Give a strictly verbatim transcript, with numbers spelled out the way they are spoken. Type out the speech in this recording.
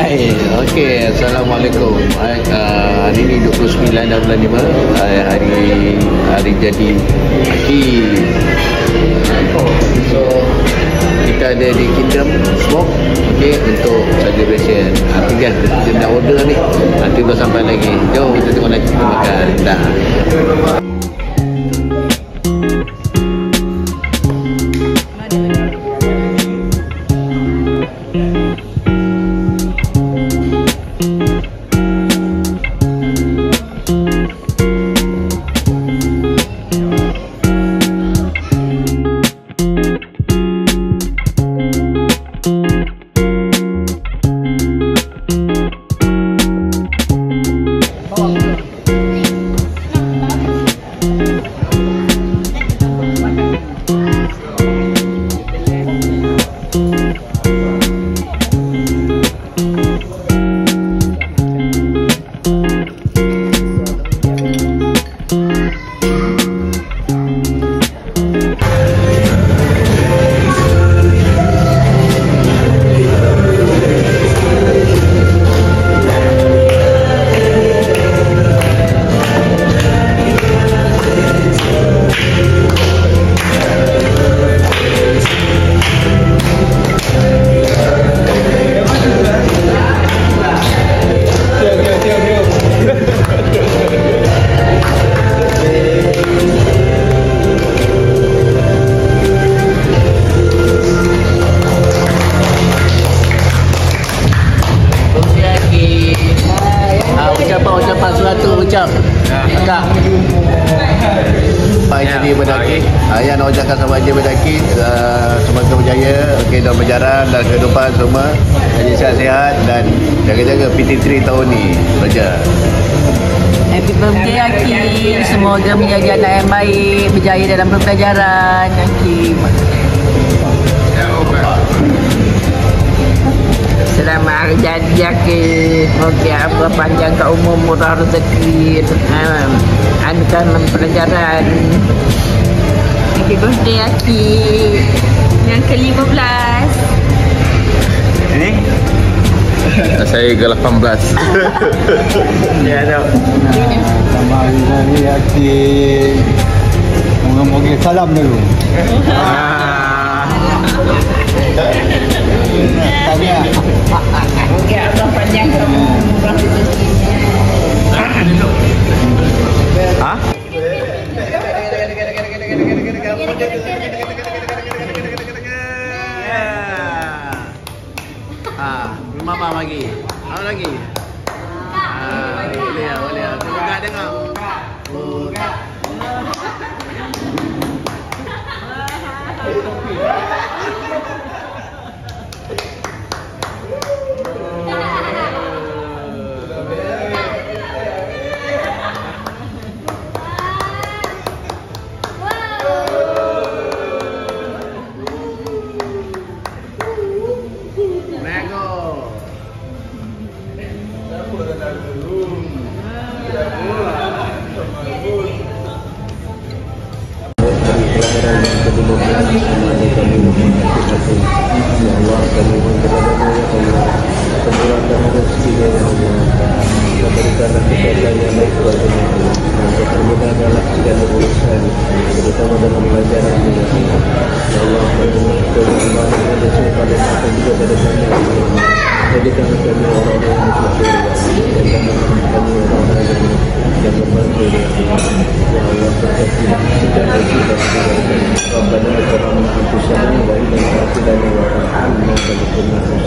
Hai, okey, Assalamualaikum. Hai, uh, hari ini dua puluh sembilan bulan lima, hari, hari hari jadi Hakim. So kita ada di Kingdom Smoke, okey, untuk celebration. Nanti kan kita nak order ni, nanti belum sampai lagi. Jom kita tengok nanti kita makan. Dah. Ucapan suatu ucap Kak Pak Haji Mendaki, ayah nak ucapkan sama Haji Mendaki uh, semoga berjaya, okey, dalam berjalan dan kehidupan semua, jadi sihat-sihat dan jaga-jaga P T tiga tahun ni belajar. Happy birthday Hakim, semoga menjadi anak yang baik, berjaya dalam pembelajaran Hakim. Selamat hari jadi Hakim, semoga apa panjang ke umur, murah rezeki, anukan pelajaran. Happy birthday Hakim yang ke lima belas. Ini? Saya ke lapan belas. Ya, tak. Selamat hari raya Hakim. Moga-moga salam dulu. Tanya. Moga Allah panjang ke umur, murah rezekinya. Ha? Ah, mama bagi. Apa lagi? Ah, boleh ya, boleh ya. Buka tengok. Buka. Rabbana